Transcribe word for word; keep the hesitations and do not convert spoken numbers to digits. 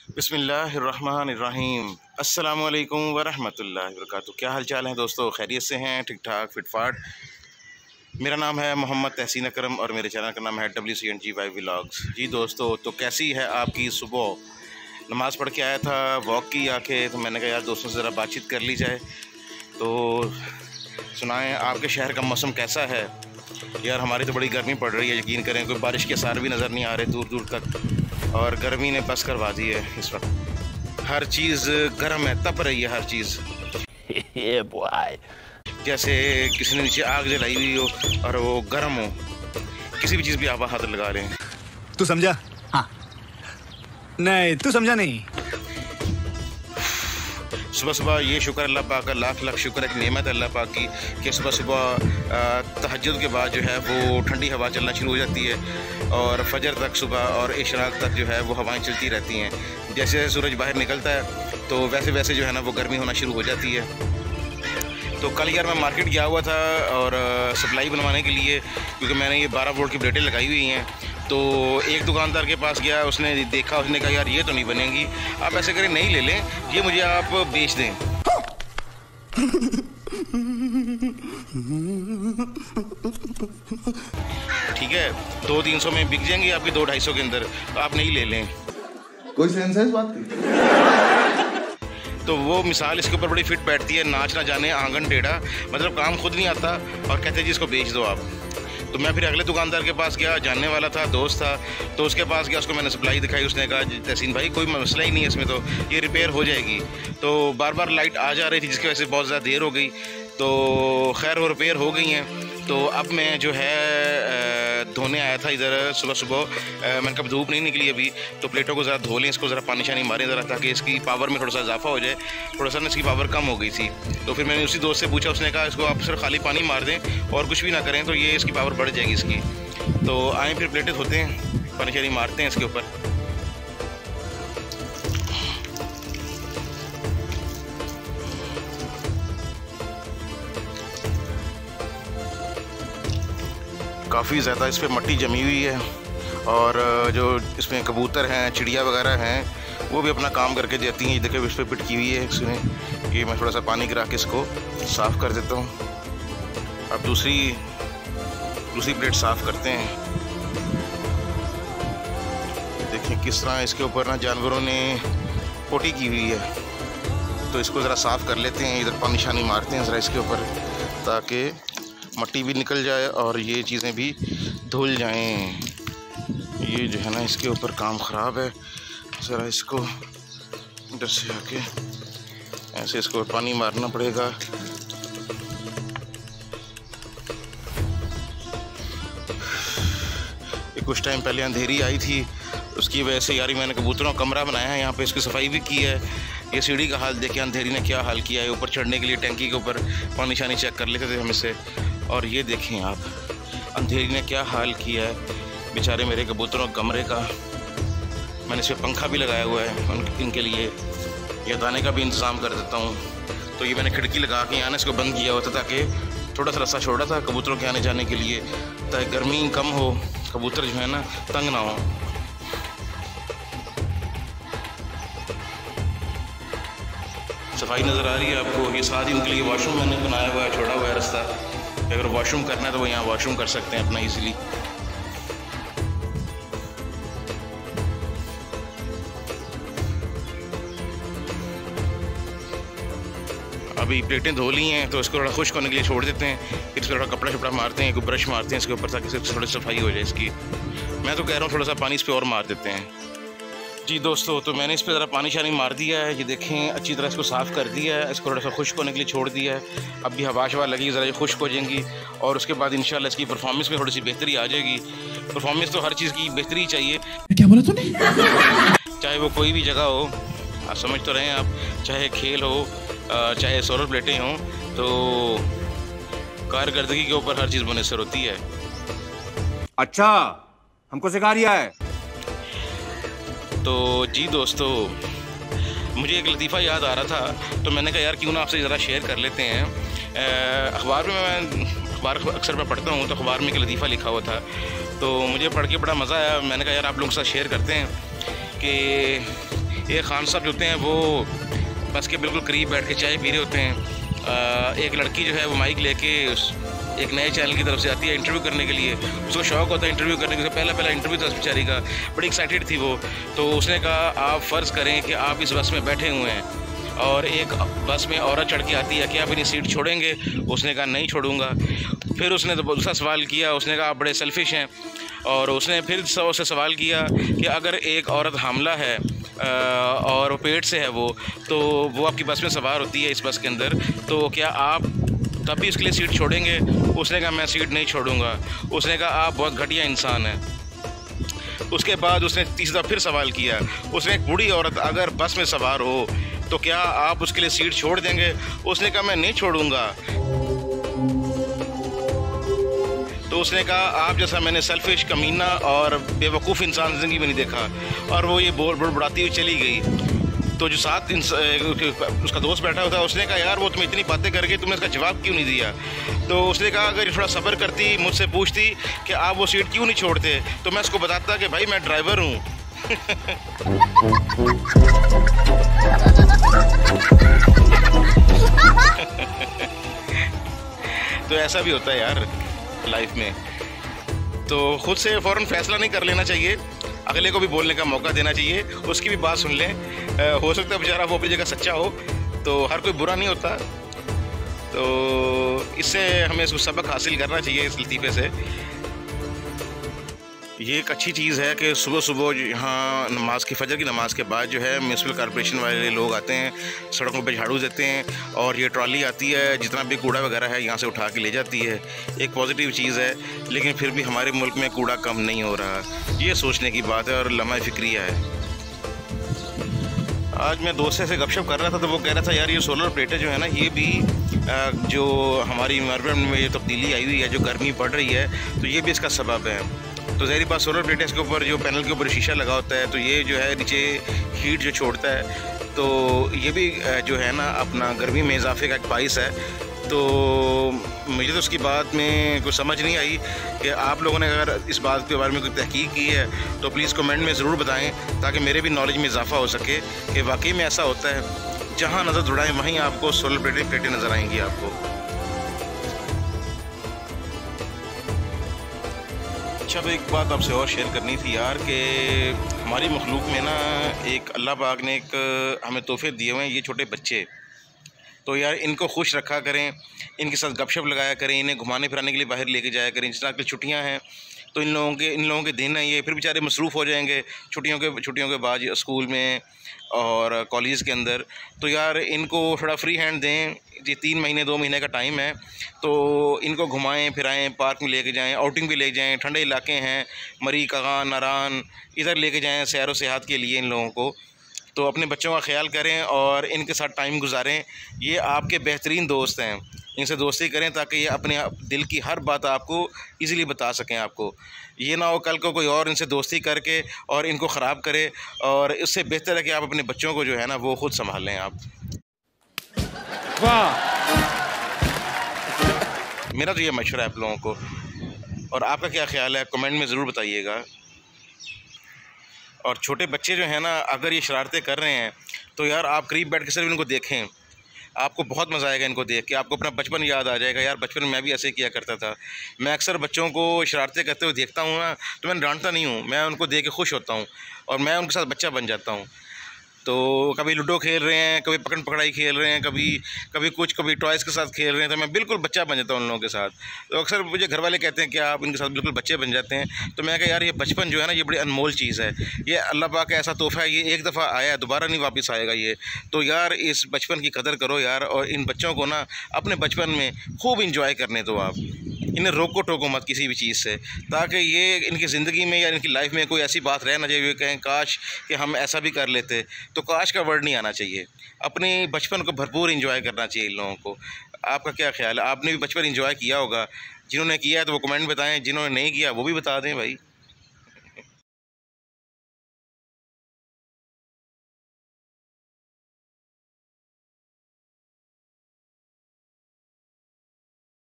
बिस्मिल्लाहिर्रहमानिर्रहीम। अस्सलामु अलैकुम वरहमतुल्लाहि वबरकातुहू। क्या हाल चाल हैं दोस्तों? खैरियत से हैं? ठीक ठाक फिटफाट। मेरा नाम है मोहम्मद तहसीन अकरम और मेरे चैनल का नाम है W C N G Y vlogs. जी दोस्तों, तो कैसी है आपकी सुबह? नमाज़ पढ़ के आया था, वॉक की आके, तो मैंने कहा यार दोस्तों से ज़रा बातचीत कर ली जाए। तो सुनाएं आपके शहर का मौसम कैसा है? यार हमारी तो बड़ी गर्मी पड़ रही है, यकीन करें, कोई बारिश के आसार भी नज़र नहीं आ रहे दूर दूर तक, और गर्मी ने बस करवा दी है। इस वक्त हर चीज़ गर्म है, तप रही है हर चीज़। जैसे किसी ने नीचे आग जलाई हुई हो और वो गर्म हो, किसी भी चीज़ भी आप हाथ लगा लें। तू समझा? हाँ। नहीं, तू समझा नहीं। सुबह सुबह ये शुक्र अल्लाह पाक का, लाख लाख शुक्र है, नेमत अल्लाह पाक की कि सुबह सुबह तहज्जुद के बाद जो है वो ठंडी हवा चलना शुरू हो जाती है और फजर तक सुबह और इशराक तक जो है वो हवाएं चलती रहती हैं। जैसे सूरज बाहर निकलता है तो वैसे वैसे जो है ना वो गर्मी होना शुरू हो जाती है। तो कल यार मैं मार्केट गया हुआ था और सप्लाई बनवाने के लिए, क्योंकि मैंने ये बारह वोल्ट की प्लेटें लगाई हुई हैं। तो एक दुकानदार के पास गया, उसने देखा, उसने कहा यार ये तो नहीं बनेंगी, आप ऐसे करें नहीं ले लें, ये मुझे आप बेच दें। ठीक है, दो तीन सौ में बिक जाएंगी आपकी, दो ढाई सौ के अंदर, तो आप नहीं ले लें। कोई सेंस है इस बात की? तो वो मिसाल इसके ऊपर बड़ी फिट बैठती है, नाच ना जाने आंगन टेढ़ा, मतलब काम खुद नहीं आता और कहते जी इसको बेच दो आप। तो मैं फिर अगले दुकानदार के पास गया, जानने वाला था, दोस्त था, तो उसके पास गया, उसको मैंने सप्लाई दिखाई। उसने कहा तहसीन भाई कोई मसला ही नहीं है इसमें, तो ये रिपेयर हो जाएगी। तो बार बार लाइट आ जा रही थी जिसकी वजह से बहुत ज़्यादा देर हो गई, तो खैर वो रिपेयर हो गई हैं। तो अब मैं जो है धोने आया था इधर सुबह सुबह, मैंने कहा धूप नहीं निकली अभी, तो प्लेटों को ज़रा धो लें, इसको ज़रा पानी शानी मारें ज़रा, ताकि इसकी पावर में थोड़ा सा इजाफा हो जाए। थोड़ा सा ना इसकी पावर कम हो गई थी, तो फिर मैंने उसी दोस्त से पूछा, उसने कहा इसको आप सिर्फ खाली पानी मार दें और कुछ भी ना करें, तो ये इसकी पावर बढ़ जाएगी इसकी। तो आए फिर प्लेटें धोते हैं, पानी शानी मारते हैं इसके ऊपर। काफ़ी ज़्यादा इस पर मट्टी जमी हुई है और जो इसमें कबूतर हैं, चिड़िया वगैरह हैं, वो भी अपना काम करके देती हैं। ये देखिए इस पर पिटकी हुई है इसमें। ये मैं थोड़ा सा पानी गिरा के इसको साफ़ कर देता हूँ। अब दूसरी दूसरी प्लेट साफ़ करते हैं। देखिए किस तरह इसके ऊपर ना जानवरों ने पोटी की हुई है, तो इसको ज़रा साफ़ कर लेते हैं। इधर पानी शानी मारते हैं ज़रा इसके ऊपर, ताकि मट्टी भी निकल जाए और ये चीज़ें भी धुल जाएं। ये जो है ना इसके ऊपर काम ख़राब है, ज़रा इसको इधर से आके ऐसे इसको पानी मारना पड़ेगा। ये कुछ टाइम पहले अंधेरी आई थी, उसकी वजह से यार मैंने कबूतरों का कमरा बनाया है, यहाँ पे इसकी सफाई भी की है। ये सीढ़ी का हाल देखिए अंधेरी ने क्या हाल किया है। ऊपर चढ़ने के लिए टैंकी के ऊपर पानी शानी चेक कर लेते थे हम इससे, और ये देखें आप अंधेरी ने क्या हाल किया है बेचारे मेरे कबूतरों के कमरे का। मैंने इस पर पंखा भी लगाया हुआ है उन, इनके लिए, या दाने का भी इंतज़ाम कर देता हूँ। तो ये मैंने खिड़की लगा के यहाँ ना इसको बंद किया हुआ था, ताकि थोड़ा सा रास्ता छोड़ा था कबूतरों के आने जाने के लिए, ताकि गर्मी कम हो, कबूतर जो है ना तंग ना हो। सफाई नज़र आ रही है आपको? ये साथ ही उनके लिए वॉशरूम मैंने बनाया हुआ है, छोड़ा हुआ है रास्ता, अगर वॉशरूम करना है तो वो यहाँ वॉशरूम कर सकते हैं अपना इजीली। अभी प्लेटें धो ली हैं तो इसको थोड़ा खुश्क होने के लिए छोड़ देते हैं, फिर इसको थोड़ा कपड़ा शपड़ा मारते हैं, कोई ब्रश मारते हैं इसके ऊपर, ताकि थोड़ी सफाई हो जाए इसकी। मैं तो कह रहा हूँ थोड़ा सा पानी इस पर और मार देते हैं। जी दोस्तों, तो मैंने इस पर ज़रा पानी शानी मार दिया है, ये देखें अच्छी तरह इसको साफ़ कर दिया है, इसको थोड़ा सा खुश्क होने के लिए छोड़ दिया है। अब भी हवा शवा लगी, ज़रा ये खुश्क हो जाएंगी और उसके बाद इंशाल्लाह इसकी परफॉर्मेंस में थोड़ी सी बेहतरी आ जाएगी। परफॉर्मेंस तो हर चीज़ की बेहतरी चाहिए, क्या बोला तूने? चाहे वो कोई भी जगह हो, आप समझ तो रहे हैं आप, चाहे खेल हो, चाहे सोलर प्लेटें हों, तो कारकर्दगी के ऊपर हर चीज़ मुनहसर होती है। अच्छा, हमको सिखा रिया है। तो जी दोस्तों, मुझे एक लतीफ़ा याद आ रहा था, तो मैंने कहा यार क्यों ना आपसे ज़रा शेयर कर लेते हैं। अखबार में मैं अखबार अक्सर मैं पढ़ता हूँ, तो अखबार में एक लतीफ़ा लिखा हुआ था, तो मुझे पढ़ के बड़ा मज़ा आया। मैंने कहा यार आप लोगों के साथ शेयर करते हैं कि ये खान साहब जो होते हैं वो बस के बिल्कुल करीब बैठ के चाय पी रहे होते हैं। आ, एक लड़की जो है वो माइक लेके एक नए चैनल की तरफ से आती है इंटरव्यू करने के लिए। उसको शौक़ होता है इंटरव्यू करने के, पहला पहला इंटरव्यू था उस बेचारी का, बड़ी एक्साइटेड थी वो। तो उसने कहा आप फ़र्ज़ करें कि आप इस बस में बैठे हुए हैं और एक बस में औरत चढ़ के आती है, क्या आप अपनी सीट छोड़ेंगे? उसने कहा नहीं छोड़ूंगा। फिर उसने दूसरा सवाल किया, उसने कहा आप बड़े सेल्फिश हैं। और उसने फिर उससे सवाल किया कि अगर एक औरत हामला है और पेट से है वो, तो वो आपकी बस में सवार होती है इस बस के अंदर, तो क्या आप तब भी उसके लिए सीट छोड़ेंगे? उसने कहा मैं सीट नहीं छोड़ूंगा। उसने कहा आप बहुत घटिया इंसान हैं। उसके बाद उसने तीसरा फिर सवाल किया, उसने एक बूढ़ी औरत अगर बस में सवार हो तो क्या आप उसके लिए सीट छोड़ देंगे? उसने कहा मैं नहीं छोड़ूंगा। तो उसने कहा आप जैसा मैंने सेल्फिश, कमीना और बेवकूफ़ इंसान ज़िंदगी में नहीं देखा। और वो ये बोल बड़बड़ाती हुई चली गई। तो जो साथ उसका दोस्त बैठा हुआ था उसने कहा यार वो तुम्हें इतनी बातें करके तुमने इसका जवाब क्यों नहीं दिया? तो उसने कहा अगर थोड़ा सब्र करती, मुझसे पूछती कि आप वो सीट क्यों नहीं छोड़ते, तो मैं उसको बताता कि भाई मैं ड्राइवर हूँ। तो ऐसा भी होता है यार लाइफ में। तो खुद से फ़ौरन फैसला नहीं कर लेना चाहिए, अगले को भी बोलने का मौका देना चाहिए, उसकी भी बात सुन लें। हो सकता है बेचारा वो अपनी जगह सच्चा हो, तो हर कोई बुरा नहीं होता। तो इससे हमें इसको सबक हासिल करना चाहिए इस लतीफ़े से। ये एक अच्छी चीज़ है कि सुबह सुबह यहाँ नमाज की फजर की नमाज़ के बाद जो है म्यूनसिपल कॉर्पोरेशन वाले लोग आते हैं, सड़कों पे झाड़ू देते हैं और ये ट्रॉली आती है, जितना भी कूड़ा वगैरह है यहाँ से उठा के ले जाती है। एक पॉजिटिव चीज़ है, लेकिन फिर भी हमारे मुल्क में कूड़ा कम नहीं हो रहा, ये सोचने की बात है और लम्हा फ़िक्रिया है। आज मैं दोस्त से गपशप कर रहा था तो वो कह रहा था यार ये सोलर प्लेटें जो है ना, ये भी जो हमारी इन्वायरमेंट में ये तब्दीली आई हुई है, जो गर्मी बढ़ रही है, तो ये भी इसका सबब है। तो ज़ाहिर बात सोलर प्लेटें के ऊपर जो पैनल के ऊपर शीशा लगा होता है, तो ये जो है नीचे हीट जो छोड़ता है, तो ये भी जो है ना अपना गर्मी में इजाफे का एक बाइस है। तो मुझे तो उसकी बात में कुछ समझ नहीं आई कि आप लोगों ने अगर इस बात के बारे में कोई तहकीक की है तो प्लीज़ कमेंट में ज़रूर बताएं, ताकि मेरे भी नॉलेज में इजाफा हो सके कि वाकई में ऐसा होता है। जहाँ नज़र दौड़ाएँ वहीं आपको सोलर प्लेटें प्लेटें नज़र आएंगी आपको। अच्छा, तो एक बात आपसे और शेयर करनी थी यार कि हमारी मखलूक में ना एक अल्लाह पाक ने एक हमें तोहफे दिए हुए हैं, ये छोटे बच्चे। तो यार इनको खुश रखा करें, इनके साथ गपशप लगाया करें, इन्हें घुमाने फिराने के लिए बाहर लेके जाया करें। जिस तरह की छुट्टियां हैं तो इन लोगों के इन लोगों के दिन हैं ये, फिर बेचारे मसरूफ़ हो जाएंगे छुट्टियों के छुट्टियों के बाद स्कूल में और कॉलेज के अंदर। तो यार इनको थोड़ा फ्री हैंड दें, ये तीन महीने दो महीने का टाइम है, तो इनको घुमाएं फिराएं, पार्क में लेके जाएं, आउटिंग भी ले जाएं, ठंडे इलाके हैं मरी, कगान, नारान, इधर लेके जाएं सैर व सेहत के लिए इन लोगों को। तो अपने बच्चों का ख्याल करें और इनके साथ टाइम गुजारें। ये आपके बेहतरीन दोस्त हैं, इनसे दोस्ती करें ताकि ये अपने दिल की हर बात आपको इजीली बता सकें आपको। ये ना हो कल को कोई और इनसे दोस्ती करके और इनको ख़राब करे, और इससे बेहतर है कि आप अपने बच्चों को जो है ना वो ख़ुद संभालें आप। वाह, मेरा तो ये मशवरा है आप लोगों को, और आपका क्या ख्याल है कमेंट में ज़रूर बताइएगा। और छोटे बच्चे जो हैं ना अगर ये शरारतें कर रहे हैं तो यार आप करीब बैठ के सिर्फ इनको देखें, आपको बहुत मज़ा आएगा इनको देख के, आपको अपना बचपन याद आ जाएगा। यार बचपन में मैं भी ऐसे किया करता था। मैं अक्सर बच्चों को शरारतें करते हुए देखता हूँ ना, तो मैं डांटता नहीं हूँ, मैं उनको देख के खुश होता हूँ और मैं उनके साथ बच्चा बन जाता हूँ। तो कभी लूडो खेल रहे हैं, कभी पकड़ पकड़ाई खेल रहे हैं, कभी कभी कुछ कभी टॉयज़ के साथ खेल रहे हैं, तो मैं बिल्कुल बच्चा बन जाता हूँ उन लोगों के साथ। तो अक्सर मुझे घर वाले कहते हैं कि आप इनके साथ बिल्कुल बच्चे बन जाते हैं। तो मैं कहा यार ये बचपन जो है ना ये बड़ी अनमोल चीज़ है, ये अल्लाह पाक का ऐसा तोहफ़ा है, ये एक दफ़ा आया दोबारा नहीं वापस आएगा ये। तो यार इस बचपन की कदर करो यार, और इन बच्चों को ना अपने बचपन में खूब इंजॉय करने दो आप, इन्हें रोको टोको मत किसी भी चीज़ से, ताकि ये इनकी ज़िंदगी में या इनकी लाइफ में कोई ऐसी बात रह ना जाए कहें काश कि हम ऐसा भी कर लेते। तो काश का वर्ड नहीं आना चाहिए, अपने बचपन को भरपूर एंजॉय करना चाहिए इन लोगों को। आपका क्या ख्याल है? आपने भी बचपन एंजॉय किया होगा, जिन्होंने किया है तो वो कमेंट बताएं, जिन्होंने नहीं किया वो भी बता दें भाई।